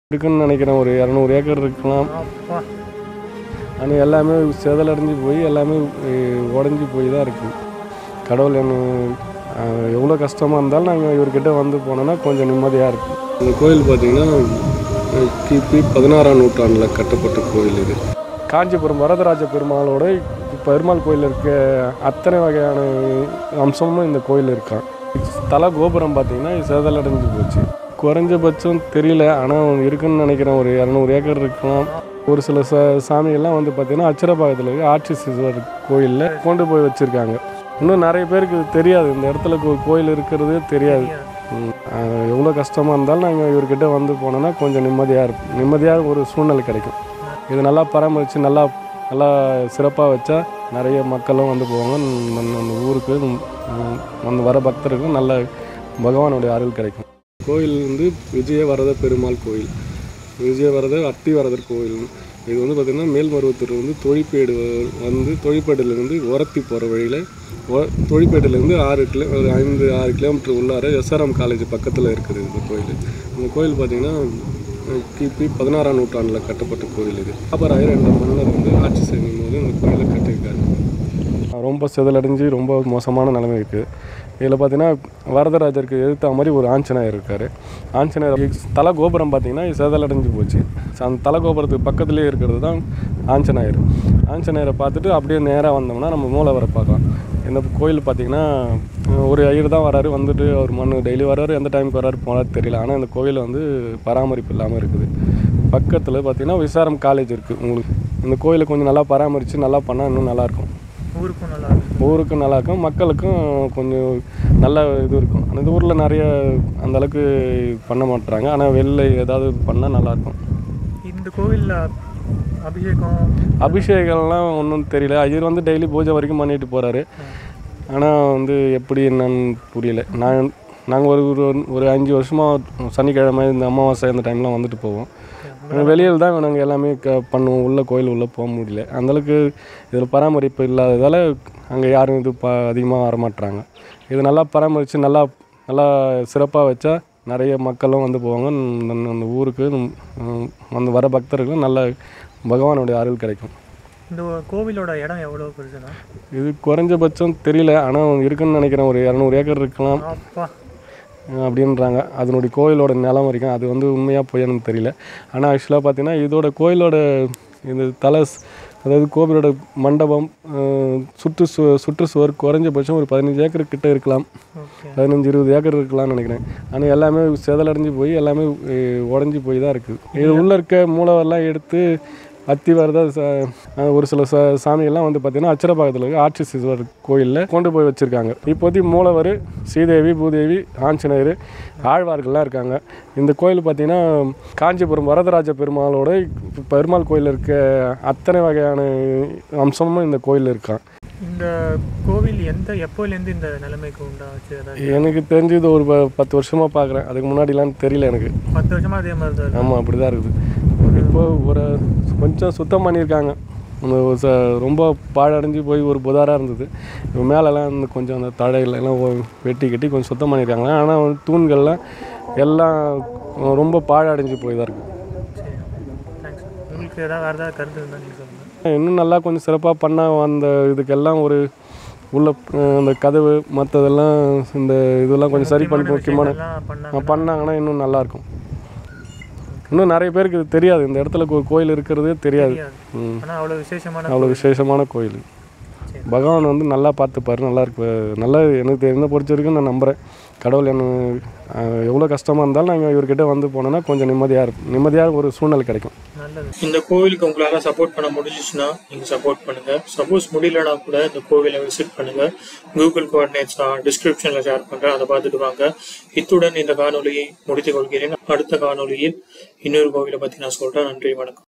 இருக்குன்னு நினைக்கிறேன். ஒரு 200 ஏக்கர் இருக்கலாம். ஆனால் எல்லாமே செதலடைஞ்சு போய் எல்லாமே உடஞ்சி போய் தான் இருக்குது. கடவுள் எவ்வளோ கஷ்டமாக இருந்தாலும் நாங்கள் இவர்கிட்ட வந்து போனோன்னா கொஞ்சம் நிம்மதியாக இருக்குது. இந்த கோயில் பார்த்திங்கன்னா கிபி 16ஆம் நூற்றாண்டில் கட்டப்பட்ட கோயில் இது. காஞ்சிபுரம் வரதராஜ பெருமாளோட பெருமாள் கோயில் இருக்க அத்தனை வகையான அம்சமும் இந்த கோயில் இருக்கான். தலை கோபுரம் பார்த்திங்கன்னா செதலடைஞ்சு போச்சு. குறைஞ்சபட்சம் தெரியல, ஆனால் இருக்குன்னு நினைக்கிறேன். ஒரு 200 ஏக்கர் இருக்கலாம். ஒரு சில சாமிகள்லாம் வந்து பார்த்திங்கன்னா அச்சரபாகத்தில் இருக்க ஆட்சிசீஸ்வரர் கோயிலில் கொண்டு போய் வச்சுருக்காங்க. இன்னும் நிறைய பேருக்கு இது தெரியாது. இந்த இடத்துல ஒரு கோயில் இருக்கிறது தெரியாது. எவ்வளோ கஷ்டமாக இருந்தாலும் நாங்கள் இவர்கிட்ட வந்து போனோன்னா கொஞ்சம் நிம்மதியாக ஒரு சூழ்நிலை கிடைக்கும். இது நல்லா பராமரித்து நல்லா சிறப்பாக வச்சா நிறைய மக்களும் வந்து போவாங்க. அந்த ஊருக்கு அந்த வர பக்தருக்கும் நல்ல பகவானுடைய அருள் கிடைக்கும். கோயில் வந்து விஜயவரத பெருமாள் கோயில், விஜயவரத அத்திவரதர் கோயில். இது வந்து பார்த்திங்கன்னா மேல்மருவத்தூர் வந்து தொழிற்பேட்டிலேருந்து உரத்தி போகிற வழியில் தொழிற்பேட்டிலேருந்து 6 கிலோமீட்டர் உள்ளார எஸ்ஆர்எம் காலேஜ் பக்கத்தில் இருக்குது இந்த கோயில். இந்த கோயில் பார்த்திங்கன்னா கிபி 16ஆம் நூற்றாண்டில் கட்டப்பட்ட கோயில் இது. பாபராயர் என்ற மன்னர் வந்து ஆட்சி செய்யும் போது இந்த கோயிலை கட்டியிருக்காரு. ரொம்ப செதலடைஞ்சு ரொம்ப மோசமான நிலைமை இருக்குது. இதில் பார்த்திங்கன்னா வரதராஜருக்கு எதிர்த்த மாதிரி ஒரு ஆஞ்சநேயர் இருக்கார். ஆஞ்சநேயர் தலை கோபுரம் பார்த்திங்கன்னா செதலடைஞ்சு போச்சு. அந்த தலை கோபுரத்துக்கு பக்கத்துலேயே இருக்கிறது தான் ஆஞ்சநேயரை பார்த்துட்டு அப்படியே நேராக வந்தோம்னா நம்ம மூலவரை பார்க்கலாம். இந்த கோயில் பார்த்திங்கன்னா ஒரு ஐயர் தான் வராரு, வந்துட்டு அவர் டெய்லி வர்றாரு, எந்த டைமுக்கு வர்றாரு போனால் தெரியல. ஆனால் இந்த கோயில் வந்து பராமரிப்பு இல்லாமல் இருக்குது. பக்கத்தில் பார்த்திங்கன்னா விசாரம் காலேஜ் இருக்குது. உங்களுக்கு இந்த கோயிலை கொஞ்சம் நல்லா பராமரித்து நல்லா பண்ணால் இன்னும் நல்லாயிருக்கும். ஊருக்கும் நல்லாயிருக்கும், மக்களுக்கும் கொஞ்சம் நல்ல இது இருக்கும். அந்த ஊரில் நிறைய அந்தளவுக்கு பண்ண மாட்டுறாங்க. ஆனால் வெளில ஏதாவது பண்ணால் நல்லாயிருக்கும். இந்த கோவிலில் அபிஷேகம்லாம் ஒன்றும் தெரியல. ஐயர் வந்து டெய்லி பூஜை வரைக்கும் பண்ணிட்டு போகிறாரு. ஆனால் வந்து எப்படி என்னன்னு புரியல. நாங்கள் ஒரு 5 வருஷமாக சனிக்கிழமை இந்த அமாவாசை அந்த டைம்லாம் வந்துட்டு போவோம். வெளியில் தான் நாங்கள் எல்லாமே பண்ணுவோம். உள்ள கோயில் உள்ளே போக முடியல. அந்தளவுக்கு இதில் பராமரிப்பு இல்லாததால் அங்கே யாரும் இது அதிகமாக வரமாட்டுறாங்க. இது நல்லா பராமரித்து நல்லா சிறப்பாக வச்சா நிறைய மக்களும் வந்து போவாங்க. அந்த ஊருக்கு அந்த வர பக்தர்களுக்கும் நல்ல பகவானுடைய அருள் கிடைக்கும். இந்த கோவிலோட இடம் எவ்வளோ பெருசுனா? இது குறைஞ்சபட்சம் தெரியல, ஆனால் இருக்குன்னு நினைக்கிறேன். ஒரு 200 ஏக்கர் இருக்கலாம் அப்படின்றாங்க. அதனுடைய கோயிலோட நிலம் வரைக்கும் அது வந்து உண்மையாக போயான்னு தெரியல. ஆனால் ஆக்சுவலாக பார்த்திங்கன்னா இதோட கோயிலோட இந்த அதாவது கோவிலோட மண்டபம் சுற்றுச்சுவர் குறைஞ்சபட்சம் ஒரு 15 ஏக்கர் கிட்ட இருக்கலாம். 15-20 ஏக்கர் இருக்கலாம்னு நினைக்கிறேன். ஆனால் எல்லாமே செதலடைஞ்சு போய் எல்லாமே உடஞ்சி போய் தான் இருக்குது. இது உள்ளே இருக்க மூலவரெல்லாம் எடுத்து அத்திவரத ஒரு சில சாமிகள்லாம் வந்து பார்த்திங்கன்னா அச்சரபாகத்தில் இருக்க ஆட்சிசீஸ்வரர் கோயிலில் கொண்டு போய் வச்சுருக்காங்க. இப்போதைக்கு மூலவர் ஸ்ரீதேவி, பூதேவி, ஆஞ்சநேயர், ஆழ்வார்கள்லாம் இருக்காங்க. இந்த கோயில் பார்த்திங்கன்னா காஞ்சிபுரம் வரதராஜ பெருமாளோட பெருமாள் கோயில் இருக்க அத்தனை வகையான அம்சமும் இந்த கோயில் இருக்கான். இந்த கோவில் எப்போலேருந்து இந்த நிலைமைக்கு உண்டாச்சு? எனக்கு தெரிஞ்சு இது ஒரு 10 வருஷமாக பார்க்குறேன். அதுக்கு முன்னாடிலாம் தெரியல எனக்கு. 10 வருஷமாக அதே மாதிரி தான்? ஆமாம், அப்படி தான் இருக்குது. இப்போது கொஞ்சம் சுத்தம் பண்ணியிருக்காங்க. ரொம்ப பாழடைஞ்சு போய் ஒரு புதாராக இருந்தது. இப்போ மேலெல்லாம் கொஞ்சம் அந்த தழைகளெல்லாம் வெட்டி கட்டி கொஞ்சம் சுத்தம் பண்ணியிருக்காங்க. ஆனால் தூண்கள்லாம் எல்லாம் ரொம்ப பாழடைஞ்சு போய் தான் இருக்குது. உங்களுக்கு வேறு ஏதாவது கருத்து இருந்தால் நீங்கள் சொல்லுங்கள். இன்னும் நல்லா கொஞ்சம் சிறப்பாக பண்ணால் அந்த இதுக்கெல்லாம் ஒரு உள்ள அந்த கதவு மற்றதெல்லாம் இந்த இதெல்லாம் கொஞ்சம் சரி பண்ணி முக்கியமான பண்ணாங்கன்னா இன்னும் நல்லாயிருக்கும். இன்னும் நிறைய பேருக்கு இது தெரியாது. இந்த இடத்துல ஒரு கோயில் இருக்கிறதே தெரியாது. அவ்வளோ விசேஷமான கோயில். பகவான் வந்து நல்லா பார்த்துப்பாரு. நல்லா எனக்கு என்ன பொறுத்த வரைக்கும் நான் நம்புகிறேன். கடவுள் எவ்வளோ கஷ்டமாக இருந்தாலும் நாங்கள் இவர்கிட்ட வந்து போனோன்னா கொஞ்சம் நிம்மதியாக ஒரு சூழ்நிலை கிடைக்கும். இந்த கோவிலுக்கு உங்களால் சப்போர்ட் பண்ண முடிஞ்சிச்சுன்னா நீங்கள் சப்போர்ட் பண்ணுங்கள். சப்போஸ் முடியலனா கூட இந்த கோவிலை விசிட் பண்ணுங்கள். கூகுள் கோஆர்டினேட்ஸ் டிஸ்கிரிப்ஷனில் ஷேர் பண்ணுறேன், அதை பார்த்துட்டு வாங்க. இத்துடன் இந்த காணொலியை முடித்துக் கொள்கிறேன். அடுத்த காணொலியில் இன்னொரு கோவிலை பற்றி நான் சொல்கிறேன். நன்றி, வணக்கம்.